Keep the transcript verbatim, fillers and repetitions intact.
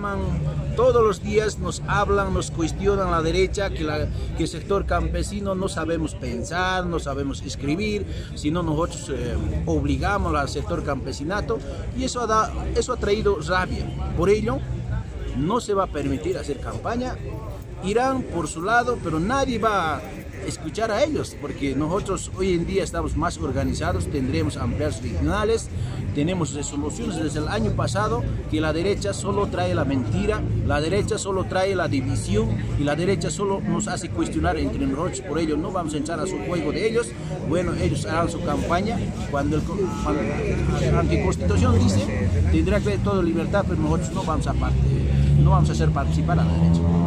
Todos los días nos hablan, nos cuestionan la derecha, que, la, que el sector campesino no sabemos pensar, no sabemos escribir, sino nosotros eh, obligamos al sector campesinato, y eso ha, da, eso ha traído rabia. Por ello, no se va a permitir hacer campaña, irán por su lado, pero nadie va a escuchar a ellos, porque nosotros hoy en día estamos más organizados, tendremos asambleas regionales, tenemos resoluciones desde el año pasado que la derecha solo trae la mentira, la derecha solo trae la división y la derecha solo nos hace cuestionar entre nosotros. Por ello no vamos a entrar a su juego de ellos. Bueno, ellos harán su campaña cuando, el, cuando la anticonstitución dice tendrá que haber toda libertad, pero nosotros no vamos a, parte, no vamos a hacer participar a la derecha.